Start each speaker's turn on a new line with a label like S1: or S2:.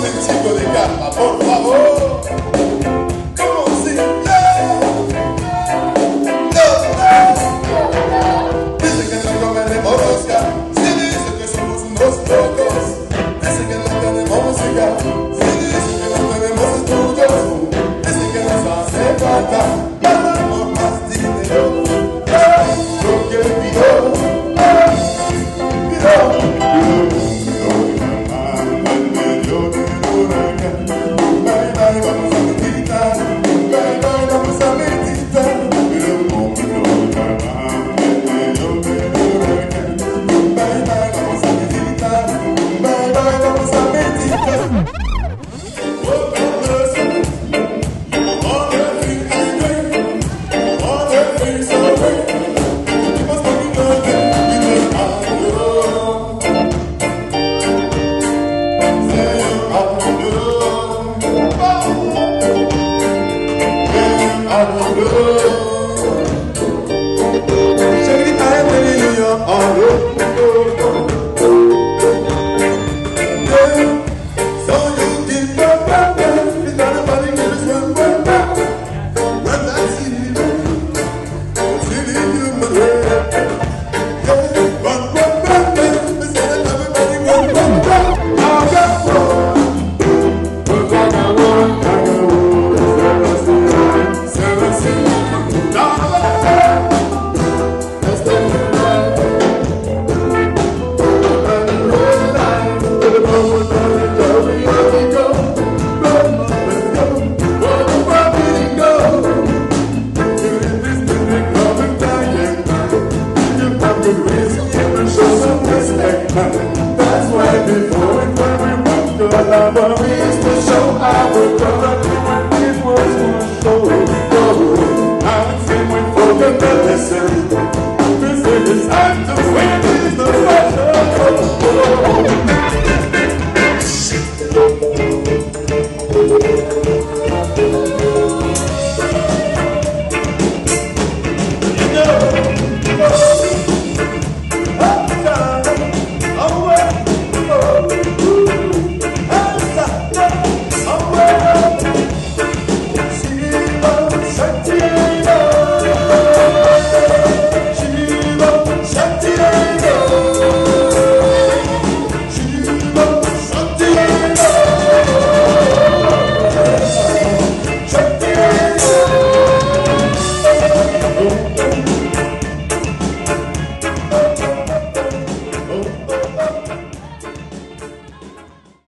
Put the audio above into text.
S1: el chico de capa, por favor. ¿Cómo si? Dice que no comeremos rosca, si dice que somos unos locos. Dice que no tenemos música, si dice que no tenemos estudios. Dice que nos hace falta ganamos más dinero. Lo que pido. That's why before and when we walked the line, but we used to show our brother when it was one show. I would sing with folk and listen.